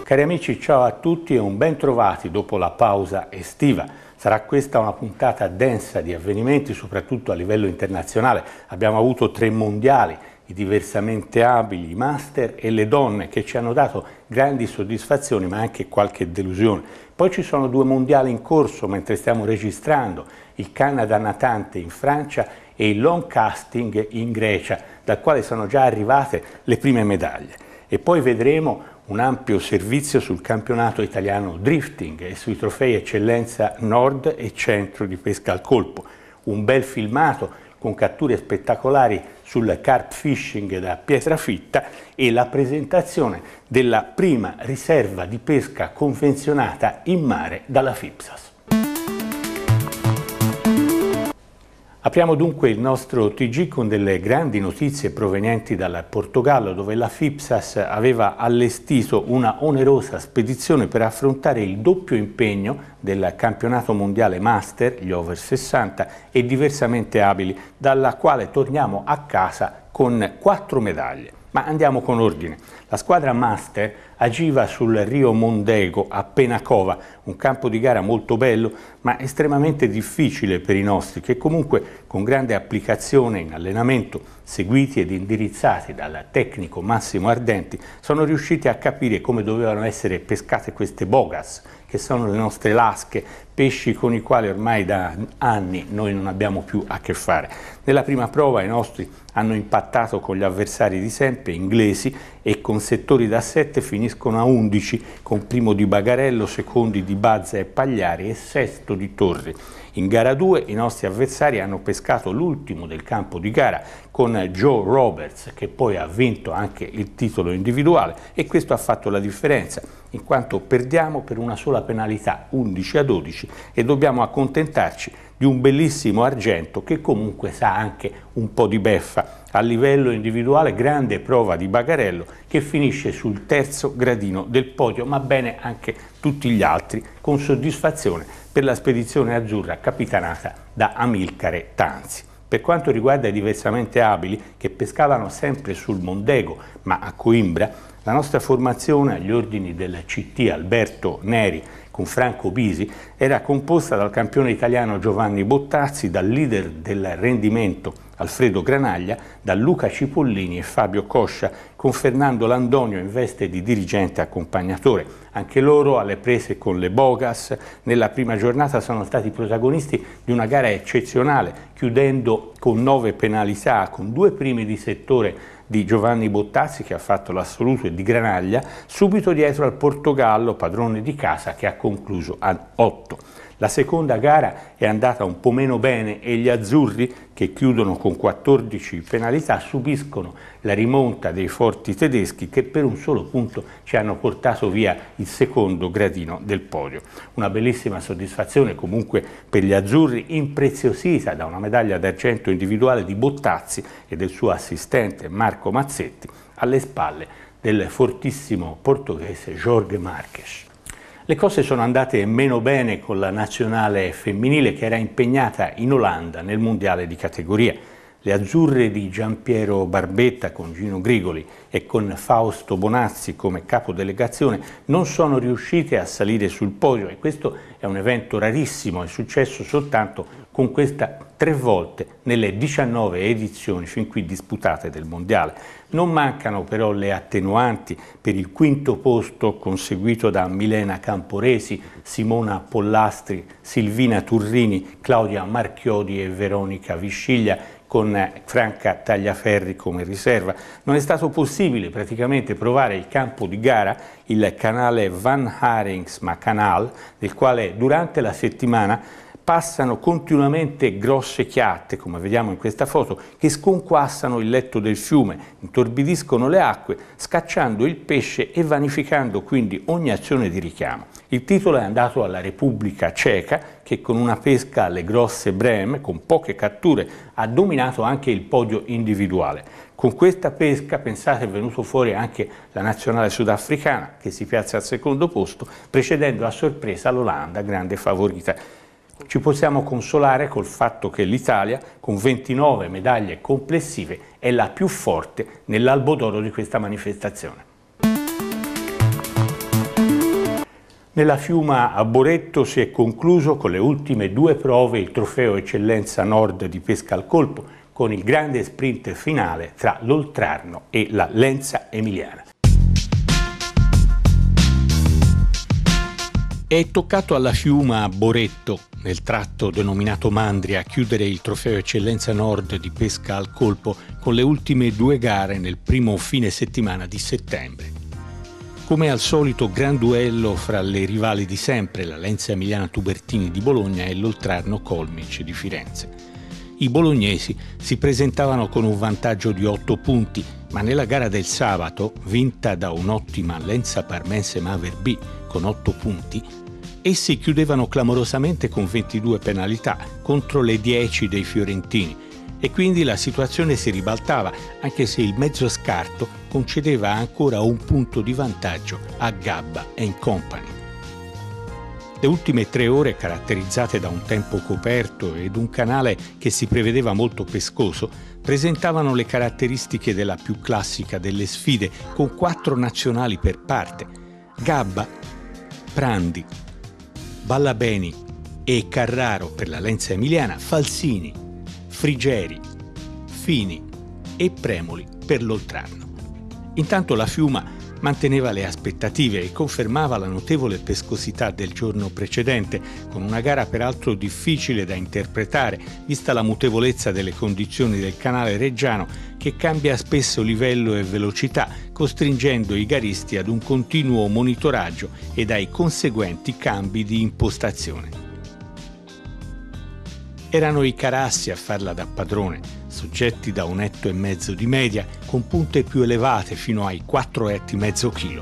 Cari amici, ciao a tutti e un ben trovati dopo la pausa estiva. Sarà questa una puntata densa di avvenimenti, soprattutto a livello internazionale. Abbiamo avuto 3 mondiali, i diversamente abili, i master e le donne, che ci hanno dato grandi soddisfazioni ma anche qualche delusione. Poi ci sono 2 mondiali in corso mentre stiamo registrando, il Canada natante in Francia e il long casting in Grecia, dal quale sono già arrivate le prime medaglie. E poi vedremo un ampio servizio sul campionato italiano drifting e sui trofei eccellenza nord e centro di pesca al colpo. Un bel filmato con catture spettacolari sul carp fishing da Pietrafitta e la presentazione della prima riserva di pesca convenzionata in mare dalla FIPSAS. Apriamo dunque il nostro TG con delle grandi notizie provenienti dal Portogallo, dove la FIPSAS aveva allestito una onerosa spedizione per affrontare il doppio impegno del campionato mondiale master, gli over 60 e diversamente abili, dalla quale torniamo a casa con 4 medaglie. Ma andiamo con ordine. La squadra master agiva sul Rio Mondego a Penacova, un campo di gara molto bello ma estremamente difficile per i nostri, che comunque con grande applicazione in allenamento, seguiti ed indirizzati dal tecnico Massimo Ardenti, sono riusciti a capire come dovevano essere pescate queste bogas, che sono le nostre lasche, pesci con i quali ormai da anni noi non abbiamo più a che fare. Nella prima prova i nostri hanno impattato con gli avversari di sempre, inglesi, e con settori da 7 finiscono a 11, con primo di Bagarello, secondi di Bazza e Pagliari e sesto di Torri. In gara 2 i nostri avversari hanno pescato l'ultimo del campo di gara con Joe Roberts, che poi ha vinto anche il titolo individuale, e questo ha fatto la differenza, in quanto perdiamo per una sola penalità, 11-12, e dobbiamo accontentarci di un bellissimo argento che comunque sa anche un po' di beffa. A livello individuale grande prova di Bagarello, che finisce sul 3° gradino del podio, ma bene anche tutti gli altri, con soddisfazione per la spedizione azzurra capitanata da Amilcare Tanzi. Per quanto riguarda i diversamente abili, che pescavano sempre sul Mondego ma a Coimbra, la nostra formazione agli ordini del CT Alberto Neri con Franco Bisi era composta dal campione italiano Giovanni Bottazzi, dal leader del rendimento Alfredo Granaglia, da Luca Cipollini e Fabio Coscia, con Fernando Landonio in veste di dirigente accompagnatore. Anche loro alle prese con le bogas. Nella prima giornata sono stati protagonisti di una gara eccezionale, chiudendo con 9 penalità, con 2 primi di settore di Giovanni Bottazzi, che ha fatto l'assoluto, e di Granaglia, subito dietro al Portogallo, padrone di casa, che ha concluso a 8. La seconda gara è andata un po' meno bene e gli azzurri, che chiudono con 14 penalità, subiscono la rimonta dei forti tedeschi, che per un solo punto ci hanno portato via il 2° gradino del podio. Una bellissima soddisfazione comunque per gli azzurri, impreziosita da una medaglia d'argento individuale di Bottazzi e del suo assistente Marco Mazzetti, alle spalle del fortissimo portoghese Jorge Marques. Le cose sono andate meno bene con la nazionale femminile, che era impegnata in Olanda nel mondiale di categoria. Le azzurre di Giampiero Barbetta con Gino Grigoli e con Fausto Bonazzi come capodelegazione non sono riuscite a salire sul podio, e questo è un evento rarissimo, è successo soltanto con questa 3 volte nelle 19 edizioni fin qui disputate del mondiale. Non mancano però le attenuanti per il 5° posto conseguito da Milena Camporesi, Simona Pollastri, Silvina Turrini, Claudia Marchiodi e Veronica Visciglia, con Franca Tagliaferri come riserva. Non è stato possibile praticamente provare il campo di gara, il canale Van Haringsma Canal, del quale durante la settimana passano continuamente grosse chiatte, come vediamo in questa foto, che sconquassano il letto del fiume, intorbidiscono le acque, scacciando il pesce e vanificando quindi ogni azione di richiamo. Il titolo è andato alla Repubblica Ceca, che con una pesca alle grosse breme, con poche catture, ha dominato anche il podio individuale. Con questa pesca, pensate, è venuto fuori anche la nazionale sudafricana, che si piazza al 2° posto, precedendo a sorpresa l'Olanda, grande favorita. Ci possiamo consolare col fatto che l'Italia, con 29 medaglie complessive, è la più forte nell'albo d'oro di questa manifestazione. Nella Fiuma a Boretto si è concluso con le ultime 2 prove il trofeo Eccellenza Nord di pesca al colpo, con il grande sprint finale tra l'Oltrarno e la Lenza Emiliana. È toccato alla Fiuma a Boretto, nel tratto denominato Mandria, a chiudere il trofeo Eccellenza Nord di pesca al colpo con le ultime 2 gare nel primo fine settimana di settembre. Come al solito, gran duello fra le rivali di sempre, la Lenza Emiliana Tubertini di Bologna e l'Oltrarno Colmic di Firenze. I bolognesi si presentavano con un vantaggio di 8 punti, ma nella gara del sabato, vinta da un'ottima Lenza Parmense Maver B con 8 punti, essi chiudevano clamorosamente con 22 penalità contro le 10 dei fiorentini, e quindi la situazione si ribaltava, anche se il mezzo scarto concedeva ancora un punto di vantaggio a Gabba Company. Le ultime 3 ore, caratterizzate da un tempo coperto ed un canale che si prevedeva molto pescoso, presentavano le caratteristiche della più classica delle sfide, con 4 nazionali per parte: Gabba, Prandi, Ballabeni e Carraro per la Lenza Emiliana, Falsini, Frigeri, Fini e Premoli per l'Oltrarno. Intanto la Fiuma manteneva le aspettative e confermava la notevole pescosità del giorno precedente, con una gara peraltro difficile da interpretare, vista la mutevolezza delle condizioni del canale reggiano, che cambia spesso livello e velocità, costringendo i garisti ad un continuo monitoraggio ed ai conseguenti cambi di impostazione. Erano i carassi a farla da padrone, soggetti da 1,5 etti di media, con punte più elevate fino ai 4,5 etti.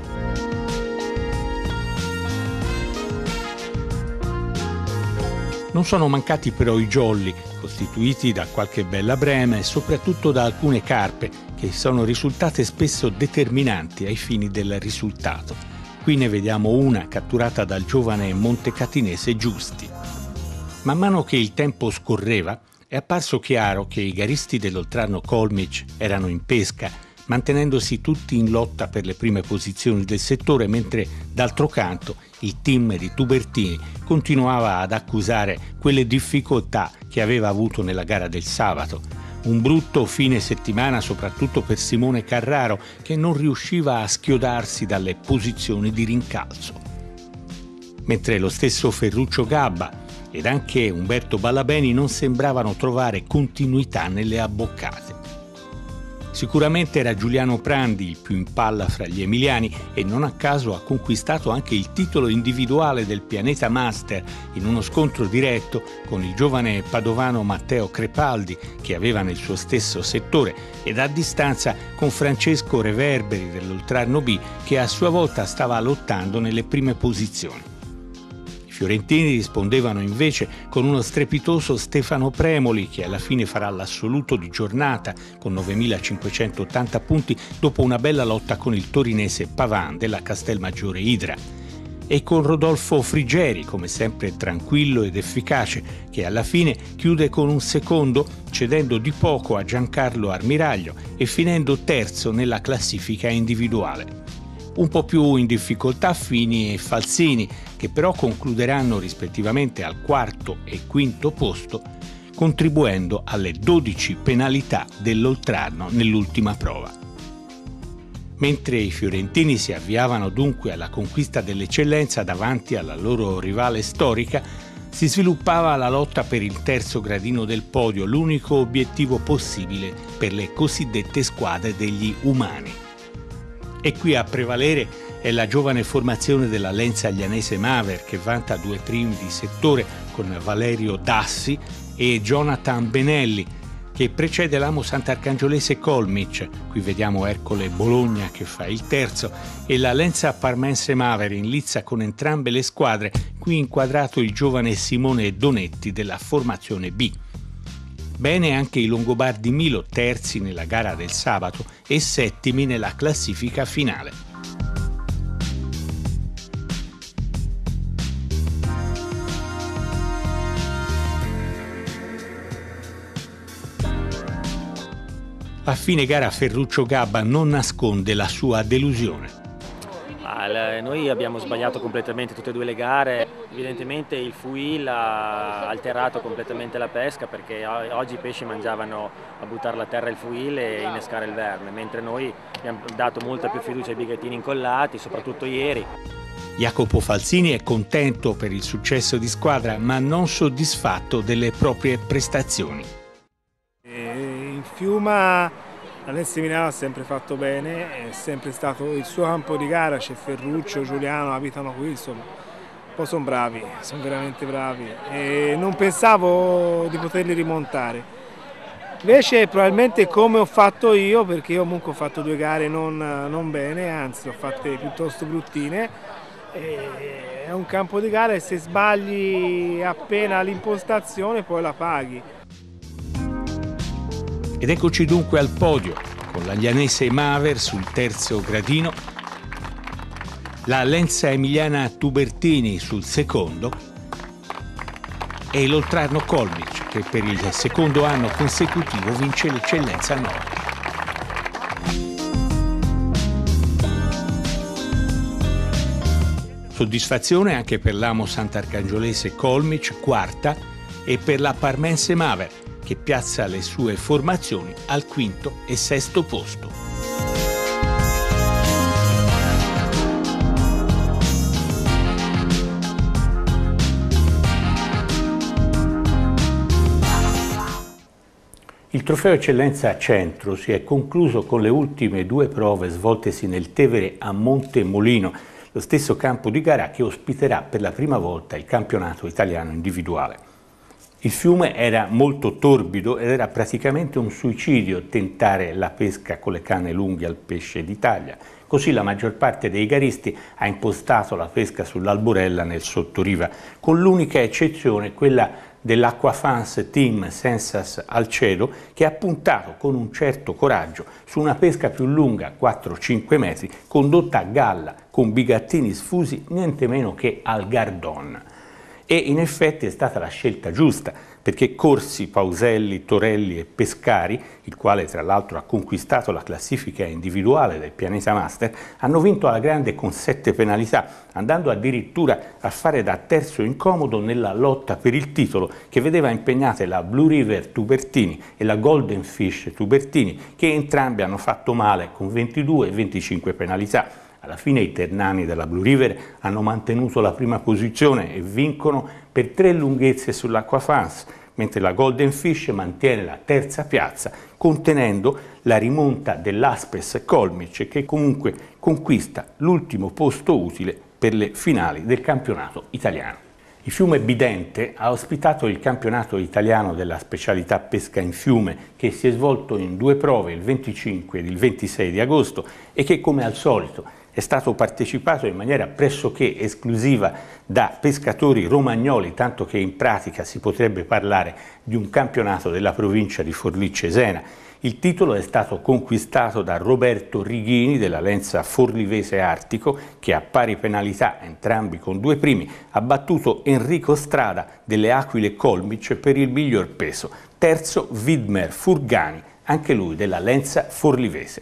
Non sono mancati però i jolly, costituiti da qualche bella brema e soprattutto da alcune carpe, che sono risultate spesso determinanti ai fini del risultato. Qui ne vediamo una catturata dal giovane montecatinese Giusti. Man mano che il tempo scorreva, è apparso chiaro che i garisti dell'Oltrarno Colmic erano in pesca, mantenendosi tutti in lotta per le prime posizioni del settore, mentre d'altro canto il team di Tubertini continuava ad accusare quelle difficoltà che aveva avuto nella gara del sabato. Un brutto fine settimana soprattutto per Simone Carraro, che non riusciva a schiodarsi dalle posizioni di rincalzo. Mentre lo stesso Ferruccio Gabba ed anche Umberto Ballabeni non sembravano trovare continuità nelle abboccate. Sicuramente era Giuliano Prandi il più in palla fra gli emiliani, e non a caso ha conquistato anche il titolo individuale del Pianeta Master in uno scontro diretto con il giovane padovano Matteo Crepaldi, che aveva nel suo stesso settore, ed a distanza con Francesco Reverberi dell'Oltrarno B, che a sua volta stava lottando nelle prime posizioni. I fiorentini rispondevano invece con uno strepitoso Stefano Premoli, che alla fine farà l'assoluto di giornata con 9.580 punti dopo una bella lotta con il torinese Pavan della Castelmaggiore Idra, e con Rodolfo Frigeri, come sempre tranquillo ed efficace, che alla fine chiude con un secondo, cedendo di poco a Giancarlo Armiraglio e finendo terzo nella classifica individuale. Un po' più in difficoltà Fini e Falsini, che però concluderanno rispettivamente al 4° e 5° posto, contribuendo alle 12 penalità dell'Oltrarno nell'ultima prova. Mentre i fiorentini si avviavano dunque alla conquista dell'eccellenza davanti alla loro rivale storica, si sviluppava la lotta per il terzo gradino del podio, l'unico obiettivo possibile per le cosiddette squadre degli umani. E qui a prevalere è la giovane formazione della Lenza Aglianese Maver, che vanta 2 primi di settore con Valerio Dassi e Jonathan Benelli, che precede l'Amo Sant'Arcangiolese Colmic. Qui vediamo Ercole Bologna che fa il terzo, e la Lenza Parmense Maver in lizza con entrambe le squadre, qui inquadrato il giovane Simone Donetti della formazione B. Bene anche i Longobardi Milo, terzi nella gara del sabato e settimi nella classifica finale. A fine gara Ferruccio Gabba non nasconde la sua delusione. Ma noi abbiamo sbagliato completamente tutte e due le gare, evidentemente il fuil ha alterato completamente la pesca, perché oggi i pesci mangiavano a buttare a terra il fuil e innescare il verme, mentre noi abbiamo dato molta più fiducia ai bigliettini incollati, soprattutto ieri. Jacopo Falzini è contento per il successo di squadra, ma non soddisfatto delle proprie prestazioni. In Fiuma l'Allense Milano ha sempre fatto bene, è sempre stato il suo campo di gara, c'è Ferruccio, Giuliano, abitano qui, insomma, poi sono bravi, sono veramente bravi e non pensavo di poterli rimontare. Invece probabilmente come ho fatto io, perché io comunque ho fatto 2 gare non bene, anzi le ho fatte piuttosto bruttine, è un campo di gara e se sbagli appena l'impostazione poi la paghi. Ed eccoci dunque al podio, con l'Aglianese Maver sul terzo gradino, la Lenza Emiliana Tubertini sul secondo e l'Oltrarno Kolmic, che per il secondo anno consecutivo vince l'Eccellenza Nord. Soddisfazione anche per l'Amo Sant'Arcangiolese Kolmic, quarta, e per la Parmense Maver, che piazza le sue formazioni al quinto e sesto posto. Il trofeo Eccellenza Centro si è concluso con le ultime 2 prove svoltesi nel Tevere a Montemolino, lo stesso campo di gara che ospiterà per la prima volta il campionato italiano individuale. Il fiume era molto torbido ed era praticamente un suicidio tentare la pesca con le canne lunghe al pesce d'Italia. Così la maggior parte dei garisti ha impostato la pesca sull'alborella nel sottoriva, con l'unica eccezione quella dell'Acquafans Team Sensas Alcedo, che ha puntato con un certo coraggio su una pesca più lunga, 4-5 metri, condotta a galla con bigattini sfusi niente meno che al Gardon. E in effetti è stata la scelta giusta, perché Corsi, Pauselli, Torelli e Pescari, il quale tra l'altro ha conquistato la classifica individuale del Pianeta Master, hanno vinto alla grande con 7 penalità, andando addirittura a fare da terzo incomodo nella lotta per il titolo, che vedeva impegnate la Blue River Tubertini e la Golden Fish Tubertini, che entrambi hanno fatto male con 22 e 25 penalità. Alla fine i ternani della Blue River hanno mantenuto la prima posizione e vincono per 3 lunghezze sull'Acquafans, mentre la Golden Fish mantiene la terza piazza, contenendo la rimonta dell'Aspes Kolmic, che comunque conquista l'ultimo posto utile per le finali del campionato italiano. Il fiume Bidente ha ospitato il campionato italiano della specialità pesca in fiume, che si è svolto in 2 prove, il 25 ed il 26 di agosto, e che come al solito è stato partecipato in maniera pressoché esclusiva da pescatori romagnoli, tanto che in pratica si potrebbe parlare di un campionato della provincia di Forlì-Cesena. Il titolo è stato conquistato da Roberto Righini della Lenza Forlivese Artico, che a pari penalità, entrambi con 2 primi, ha battuto Enrico Strada delle Aquile Kolmic per il miglior peso. Terzo Widmer Furgani, anche lui della Lenza Forlivese.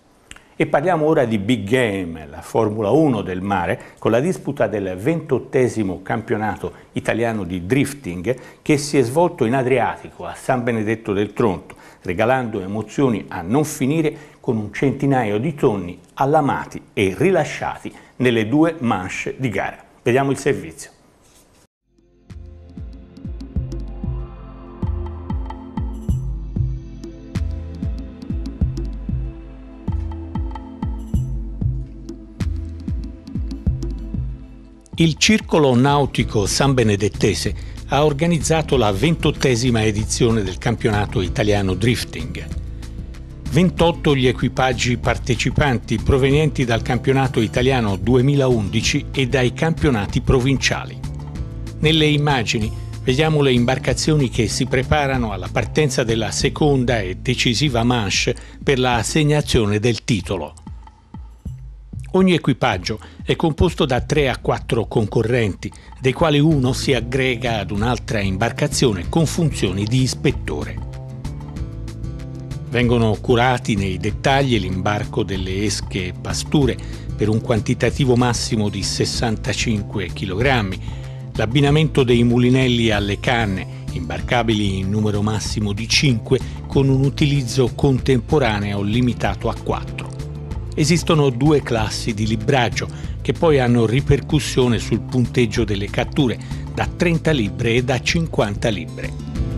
E parliamo ora di Big Game, la Formula 1 del mare, con la disputa del 28° campionato italiano di drifting, che si è svolto in Adriatico a San Benedetto del Tronto, regalando emozioni a non finire con un centinaio di tonni allamati e rilasciati nelle 2 manche di gara. Vediamo il servizio. Il Circolo Nautico San Benedettese ha organizzato la 28ª edizione del campionato italiano drifting. 28 gli equipaggi partecipanti provenienti dal campionato italiano 2011 e dai campionati provinciali. Nelle immagini vediamo le imbarcazioni che si preparano alla partenza della seconda e decisiva manche per la assegnazione del titolo. Ogni equipaggio è composto da 3 a 4 concorrenti, dei quali uno si aggrega ad un'altra imbarcazione con funzioni di ispettore. Vengono curati nei dettagli l'imbarco delle esche e pasture per un quantitativo massimo di 65 kg, l'abbinamento dei mulinelli alle canne, imbarcabili in numero massimo di 5 con un utilizzo contemporaneo limitato a 4. Esistono 2 classi di libraggio che poi hanno ripercussione sul punteggio delle catture, da 30 libbre e da 50 libbre.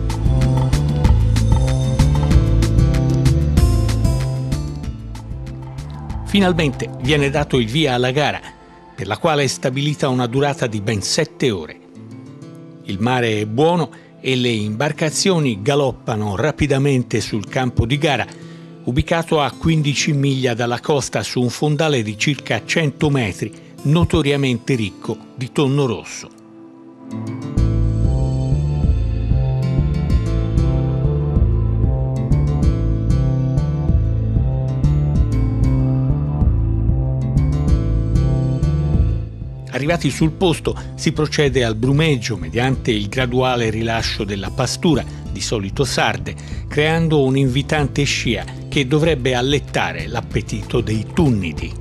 Finalmente viene dato il via alla gara, per la quale è stabilita una durata di ben 7 ore. Il mare è buono e le imbarcazioni galoppano rapidamente sul campo di gara, ubicato a 15 miglia dalla costa su un fondale di circa 100 metri, notoriamente ricco di tonno rosso. Arrivati sul posto si procede al brumeggio mediante il graduale rilascio della pastura, di solito sarde, creando un'invitante scia che dovrebbe allettare l'appetito dei tunnidi.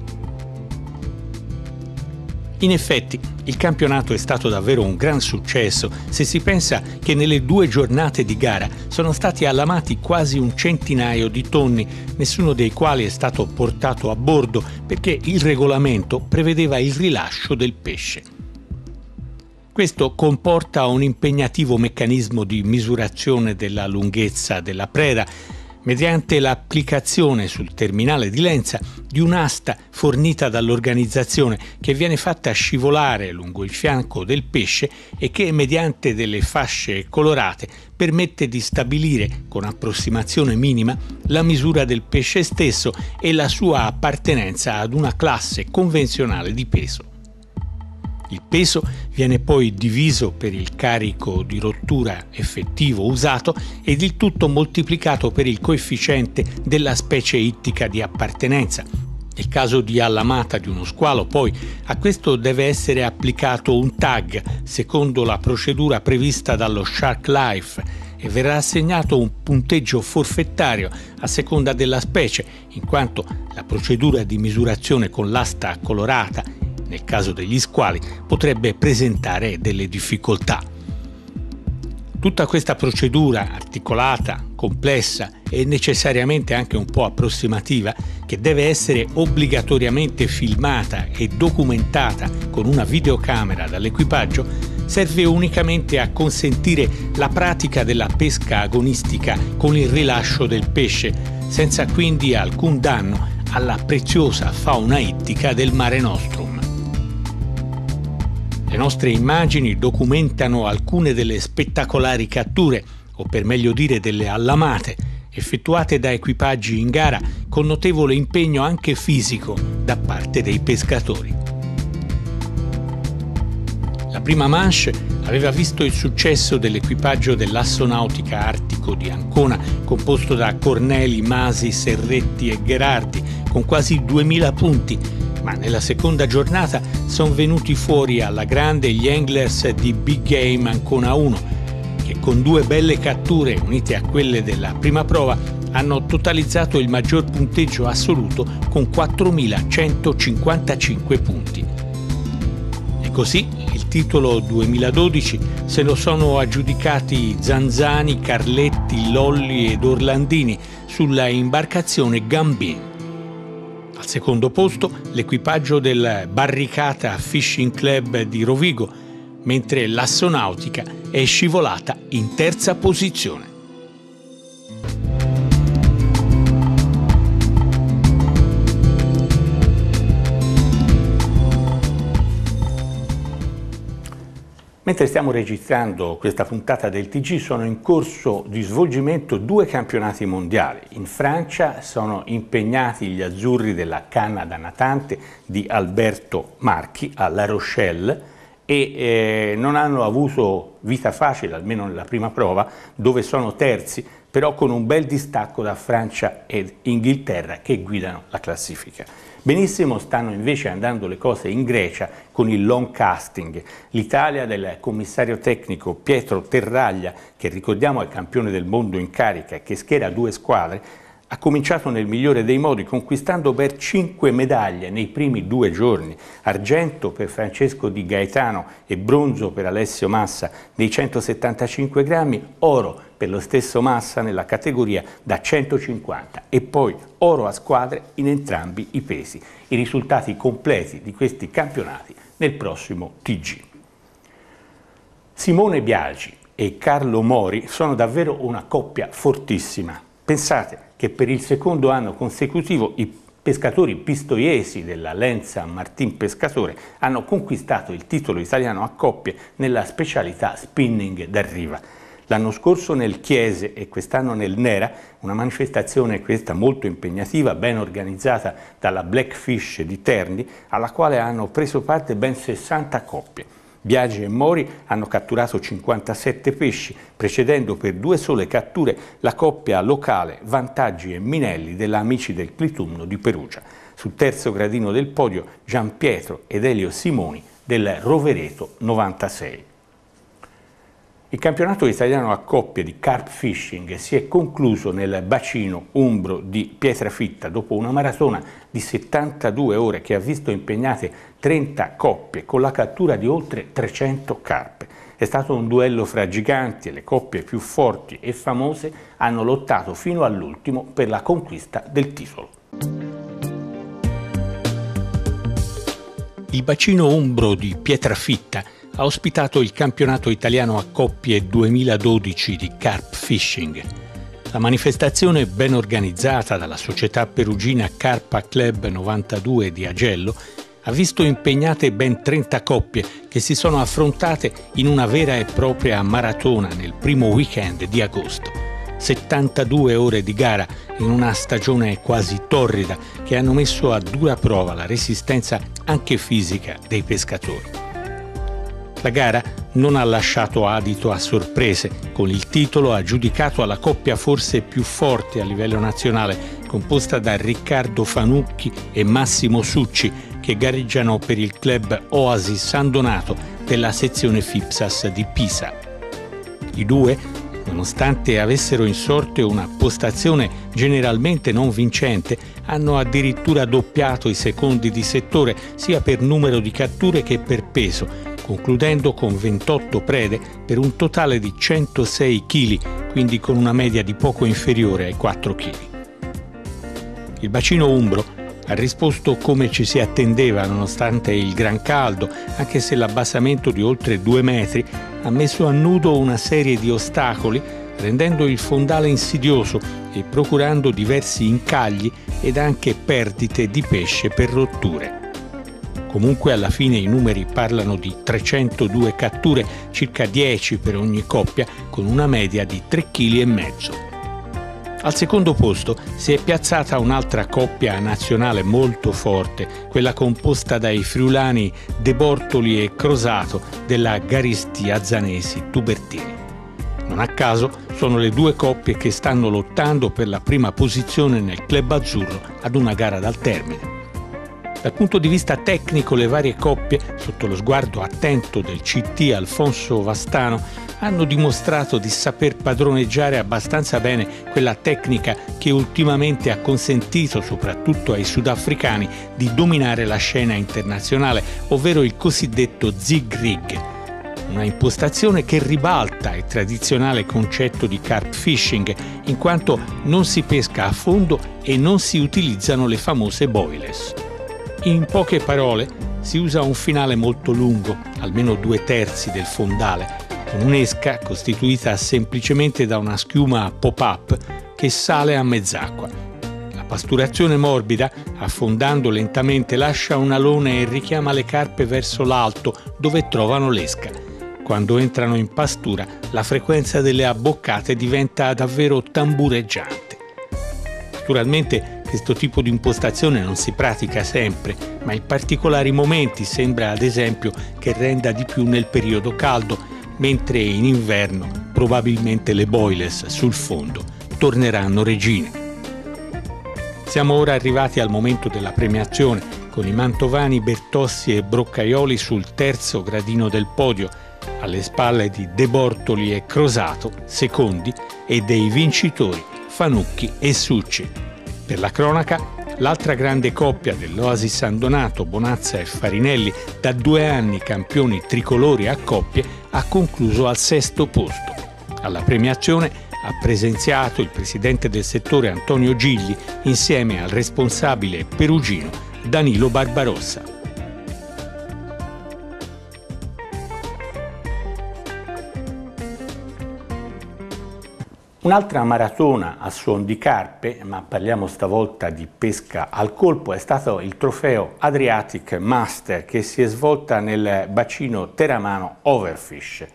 In effetti, il campionato è stato davvero un gran successo se si pensa che nelle 2 giornate di gara sono stati allamati quasi un centinaio di tonni, nessuno dei quali è stato portato a bordo perché il regolamento prevedeva il rilascio del pesce. Questo comporta un impegnativo meccanismo di misurazione della lunghezza della preda mediante l'applicazione sul terminale di lenza di un'asta fornita dall'organizzazione che viene fatta scivolare lungo il fianco del pesce e che, mediante delle fasce colorate, permette di stabilire con approssimazione minima la misura del pesce stesso e la sua appartenenza ad una classe convenzionale di peso. Il peso viene poi diviso per il carico di rottura effettivo usato ed il tutto moltiplicato per il coefficiente della specie ittica di appartenenza. Nel caso di allamata di uno squalo, poi, a questo deve essere applicato un tag secondo la procedura prevista dallo Shark Life e verrà assegnato un punteggio forfettario a seconda della specie, in quanto la procedura di misurazione con l'asta colorata nel caso degli squali potrebbe presentare delle difficoltà. Tutta questa procedura articolata, complessa e necessariamente anche un po' approssimativa, che deve essere obbligatoriamente filmata e documentata con una videocamera dall'equipaggio, serve unicamente a consentire la pratica della pesca agonistica con il rilascio del pesce, senza quindi alcun danno alla preziosa fauna ittica del Mare Nostrum. Le nostre immagini documentano alcune delle spettacolari catture, o per meglio dire delle allamate, effettuate da equipaggi in gara con notevole impegno anche fisico da parte dei pescatori. La prima manche aveva visto il successo dell'equipaggio dell'Assonautica Artico di Ancona, composto da Corneli, Masi, Serretti e Gherardi, con quasi 2000 punti, ma nella seconda giornata sono venuti fuori alla grande gli anglers di Big Game Ancona 1, che con 2 belle catture unite a quelle della prima prova hanno totalizzato il maggior punteggio assoluto con 4.155 punti. E così il titolo 2012 se lo sono aggiudicati Zanzani, Carletti, Lolli ed Orlandini sulla imbarcazione Gambin. Al secondo posto l'equipaggio del Barricata Fishing Club di Rovigo, mentre l'Assonautica è scivolata in terza posizione. Mentre stiamo registrando questa puntata del TG sono in corso di svolgimento 2 campionati mondiali. In Francia sono impegnati gli azzurri della canna da natante di Alberto Marchi a La Rochelle e non hanno avuto vita facile, almeno nella prima prova, dove sono terzi, però con un bel distacco da Francia ed Inghilterra che guidano la classifica. Benissimo stanno invece andando le cose in Grecia con il long casting. L'Italia del commissario tecnico Pietro Terraglia, che ricordiamo è campione del mondo in carica e che schiera 2 squadre, Ha cominciato nel migliore dei modi, conquistando per 5 medaglie nei primi 2 giorni, argento per Francesco Di Gaetano e bronzo per Alessio Massa nei 175 grammi, oro per lo stesso Massa nella categoria da 150 e poi oro a squadre in entrambi i pesi. I risultati completi di questi campionati nel prossimo TG. Simone Biagi e Carlo Mori sono davvero una coppia fortissima. Pensate che per il secondo anno consecutivo i pescatori pistoiesi della Lenza Martin Pescatore hanno conquistato il titolo italiano a coppie nella specialità spinning da riva. L'anno scorso nel Chiese e quest'anno nel Nera, una manifestazione questa molto impegnativa, ben organizzata dalla Blackfish di Terni, alla quale hanno preso parte ben 60 coppie. Biagi e Mori hanno catturato 57 pesci, precedendo per 2 sole catture la coppia locale Vantaggi e Minelli della Amici del Clitumno di Perugia. Sul terzo gradino del podio Gianpietro ed Elio Simoni del Rovereto 96. Il campionato italiano a coppie di carp fishing si è concluso nel bacino umbro di Pietrafitta dopo una maratona di 72 ore che ha visto impegnate 30 coppie con la cattura di oltre 300 carpe. È stato un duello fra giganti e le coppie più forti e famose hanno lottato fino all'ultimo per la conquista del titolo. Il bacino umbro di Pietrafitta ha ospitato il campionato italiano a coppie 2012 di carp fishing. La manifestazione, ben organizzata dalla società perugina Carpa Club 92 di Agello, ha visto impegnate ben 30 coppie che si sono affrontate in una vera e propria maratona nel primo weekend di agosto. 72 ore di gara in una stagione quasi torrida che hanno messo a dura prova la resistenza anche fisica dei pescatori. La gara non ha lasciato adito a sorprese, con il titolo aggiudicato alla coppia forse più forte a livello nazionale, composta da Riccardo Fanucchi e Massimo Succi, che gareggiano per il club Oasi San Donato della sezione FIPSAS di Pisa. I due, nonostante avessero in sorte una postazione generalmente non vincente, hanno addirittura doppiato i secondi di settore sia per numero di catture che per peso, concludendo con 28 prede per un totale di 106 kg, quindi con una media di poco inferiore ai 4 kg. Il bacino umbro ha risposto come ci si attendeva nonostante il gran caldo, anche se l'abbassamento di oltre 2 metri ha messo a nudo una serie di ostacoli, rendendo il fondale insidioso e procurando diversi incagli ed anche perdite di pesce per rotture. Comunque alla fine i numeri parlano di 302 catture, circa 10 per ogni coppia, con una media di 3,5 kg. Al secondo posto si è piazzata un'altra coppia nazionale molto forte, quella composta dai friulani De Bortoli e Crosato della Garistia Zanesi Tubertini. Non a caso sono le due coppie che stanno lottando per la prima posizione nel club azzurro ad una gara dal termine. Dal punto di vista tecnico le varie coppie, sotto lo sguardo attento del CT Alfonso Vastano, hanno dimostrato di saper padroneggiare abbastanza bene quella tecnica che ultimamente ha consentito soprattutto ai sudafricani di dominare la scena internazionale, ovvero il cosiddetto zig rig. Una impostazione che ribalta il tradizionale concetto di carp fishing, in quanto non si pesca a fondo e non si utilizzano le famose boilers. In poche parole, si usa un finale molto lungo, almeno 2/3 del fondale, con un'esca costituita semplicemente da una schiuma pop-up che sale a mezz'acqua. La pasturazione morbida, affondando lentamente, lascia un alone e richiama le carpe verso l'alto dove trovano l'esca. Quando entrano in pastura, la frequenza delle abboccate diventa davvero tambureggiante. Naturalmente, questo tipo di impostazione non si pratica sempre, ma in particolari momenti sembra ad esempio che renda di più nel periodo caldo, mentre in inverno probabilmente le boilers sul fondo torneranno regine. Siamo ora arrivati al momento della premiazione, con i mantovani Bertossi e Broccaioli sul terzo gradino del podio, alle spalle di De Bortoli e Crosato, secondi, e dei vincitori Fanucchi e Succi. Per la cronaca, l'altra grande coppia dell'Oasi San Donato, Bonazza e Farinelli, da 2 anni campioni tricolori a coppie, ha concluso al 6° posto. Alla premiazione ha presenziato il presidente del settore Antonio Gigli insieme al responsabile perugino Danilo Barbarossa. Un'altra maratona a suon di carpe, ma parliamo stavolta di pesca al colpo, è stato il trofeo Adriatic Master che si è svolta nel bacino teramano Overfish.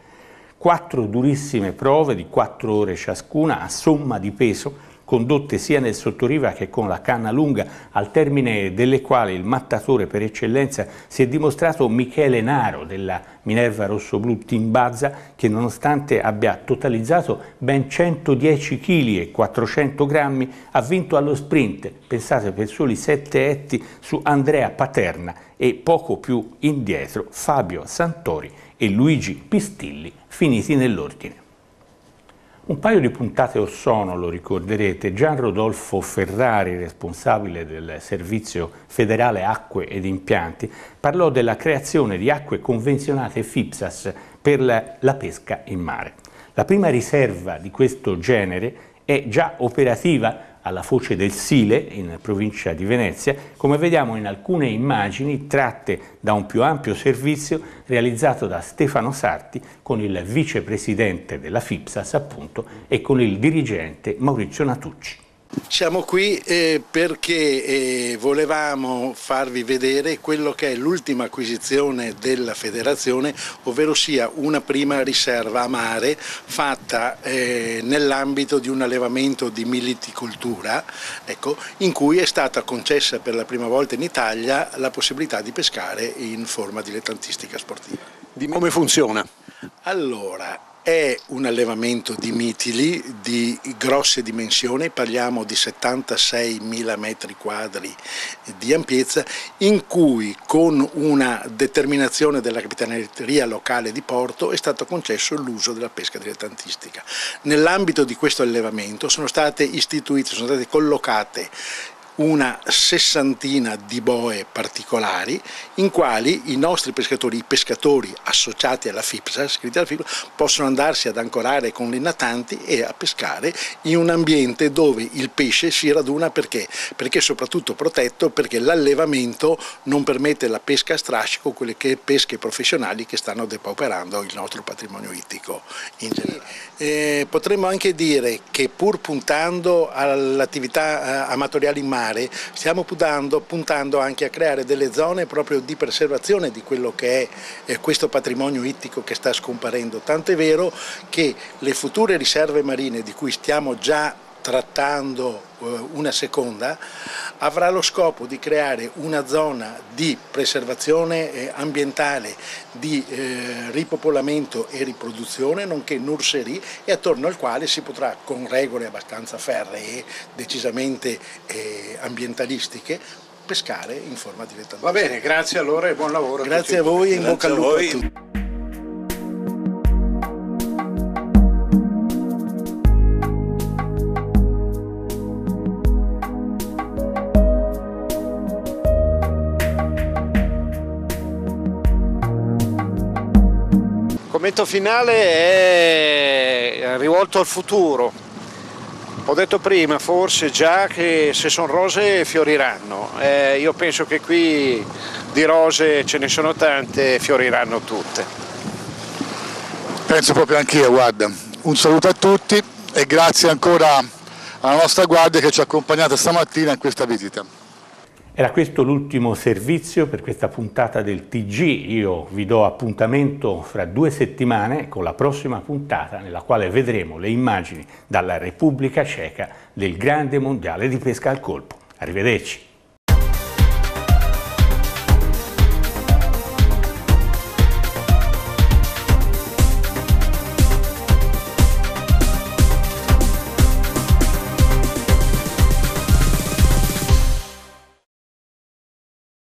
4 durissime prove di 4 ore ciascuna a somma di peso, condotte sia nel sottoriva che con la canna lunga, al termine delle quali il mattatore per eccellenza si è dimostrato Michele Naro della Minerva Rossoblu Team Bazza, che nonostante abbia totalizzato ben 110 kg e 400 grammi, ha vinto allo sprint, pensate, per soli 7 etti su Andrea Paterna e poco più indietro Fabio Santori e Luigi Pistilli, finiti nell'ordine. Un paio di puntate or sono, lo ricorderete, Gian Rodolfo Ferrari, responsabile del Servizio Federale Acque ed Impianti, parlò della creazione di acque convenzionate FIPSAS per la pesca in mare. La prima riserva di questo genere è già operativa alla Foce del Sile, in provincia di Venezia, come vediamo in alcune immagini tratte da un più ampio servizio realizzato da Stefano Sarti con il vicepresidente della FIPSAS, appunto, e con il dirigente Maurizio Natucci. Siamo qui perché volevamo farvi vedere quello che è l'ultima acquisizione della federazione, ovvero sia una prima riserva a mare fatta nell'ambito di un allevamento di militicoltura, ecco, in cui è stata concessa per la prima volta in Italia la possibilità di pescare in forma dilettantistica sportiva. Come funziona? Allora, è un allevamento di mitili di grosse dimensioni, parliamo di 76.000 metri quadri di ampiezza, in cui con una determinazione della Capitaneria locale di porto è stato concesso l'uso della pesca dilettantistica. Nell'ambito di questo allevamento sono state istituite, sono state collocate una 60ina di boe particolari in quali i nostri pescatori, i pescatori associati alla FIPSAS, possono andarsi ad ancorare con le natanti e a pescare in un ambiente dove il pesce si raduna. Perché? Perché è soprattutto protetto, perché l'allevamento non permette la pesca a strascico, quelle che pesche professionali che stanno depauperando il nostro patrimonio ittico in generale. Potremmo anche dire che pur puntando all'attività amatoriale in mare, stiamo puntando anche a creare delle zone proprio di preservazione di quello che è questo patrimonio ittico che sta scomparendo. Tanto è vero che le future riserve marine, di cui stiamo già trattando una seconda, avrà lo scopo di creare una zona di preservazione ambientale, di ripopolamento e riproduzione, nonché nurserie, e attorno al quale si potrà, con regole abbastanza ferree e decisamente ambientalistiche, pescare in forma dilettantistica. Va bene, grazie allora e buon lavoro. Grazie a voi e in bocca al lupo a tutti. Il commento finale è rivolto al futuro. Ho detto prima, forse già, che se sono rose fioriranno. Io penso che qui di rose ce ne sono tante e fioriranno tutte. Penso proprio anch'io, guarda. Un saluto a tutti e grazie ancora alla nostra guardia che ci ha accompagnato stamattina in questa visita. Era questo l'ultimo servizio per questa puntata del TG. Io vi do appuntamento fra 2 settimane con la prossima puntata, nella quale vedremo le immagini dalla Repubblica Ceca del grande mondiale di pesca al colpo. Arrivederci.